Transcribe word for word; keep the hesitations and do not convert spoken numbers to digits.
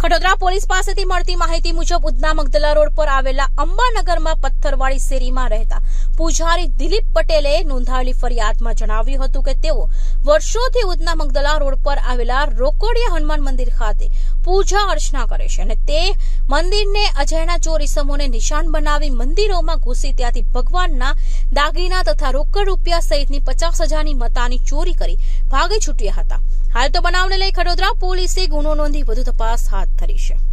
Khadodara police પાસેથી મળતી માહિતી મુજબ ઉધના મગદલા રોડ પર આવેલા અંબાનગરમાં પથ્થરવાળી શેરીમાં રહેતા પૂજારી દિલીપ પટેલે નોંધાવેલી ફરિયાદમાં જણાવ્યું હતું કે તેઓ વર્ષોથી ઉધના મગદલા રોડ પર આવેલા રોકડિયા હનુમાન મંદિર ખાતે પૂજા અર્ચના કરે છે અને તે મંદિરને અજાણ્યા ચોર ઇસમોને નિશાન બનાવી મંદિરોમાં ઘૂસી ત્યાંથી ભગવાનના દાગીના તથા રોકડ રૂપિયા સહિતની પચાસ હજારની મતાની ચોરી કરી ભાગી છૂટ્યા હતા। હાલ તો બનાવને લઈ ખડોદરા પોલીસે ગુનો નોંધી વધુ તપાસ હાથ ધરી છે।